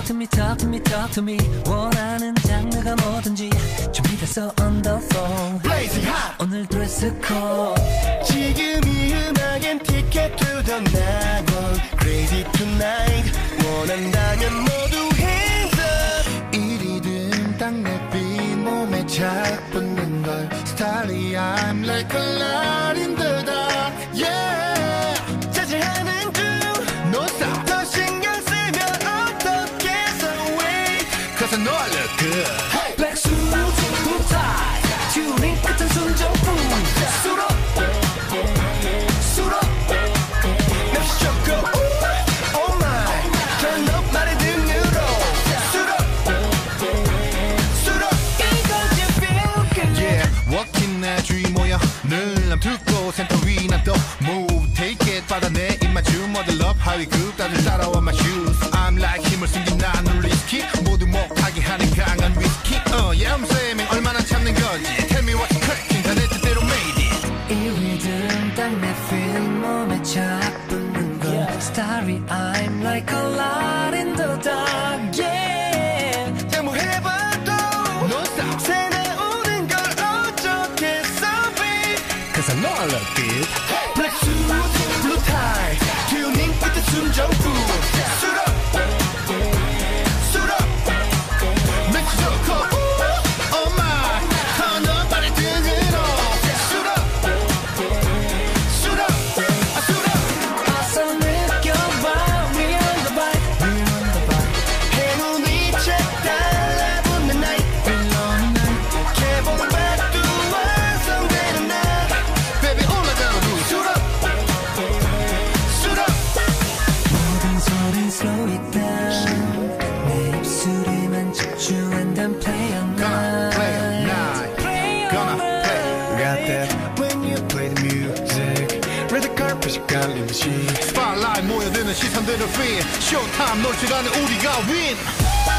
to me, talk to me, talk to me. 원하는 장르가 뭐든지 준비됐어 on the phone. Blazing hot. 오늘 드레스 코드. 지금 이 음악엔 ticket to the night. Crazy tonight. 원한다면 모두 hands up. 이 리듬 딱 내 beat 몸에 착 붙는 걸. Starry, I'm like a light in the dark. Yeah. 자제하는 중. No stop. 더 신경 쓰면 어떻게 so wait. Cause I know I look good. Hey. Black suit, blue tie. 튜닝 끝은 순정품. Suit up. Suit up. 맵시 좋고. Oh my. Turn up 말의 등으로. Suit up. Suit up. 이거지 feel good. Yeah. Walking 내 주위 모여 늘 남투고 센터 위 난 또 move. Take it 받아내 입맞춤 Model up 하위급 다들 따라와 my shoes. I'm like 힘을 숨긴 나는 risky. 모두 못하게 하는 강한 위스키. Yeah I'm saying 얼마나 참는 건지. Tell me what's cracking 다 내 뜻대로 made it. 이 리듬 딱 내 feel 몸에 착 붙는 걸. Starry I'm like a light in the dark. Yeah. 양보해봐도 No stop. 새 나오는 걸 어쩌겠어 babe. Cause I know I look good. Black suit, blue tie. 튜닝 끝에 순정품. Suit up. Suit up. 맵시 좋고. Oh my. Turn up 말의 등으로. Suit up. Suit up. Suit up. 어서 느껴봐. We're on the bike. We're on the bike. 행운이 책 달라붙는 night. Long night. 개봉박도 완성되는 날. Baby 올라가는 루. Suit up. Suit up. 모든 소리 slow it down. 내 입술에만 집중한단 play all Gonna play all night. night. Play all Gonna play. night. Got that when you play the music. Red carpet 깔린 듯이. Spotlight 모여드는 시선들을 feel. Showtime 놓칠 않은 우리가 win.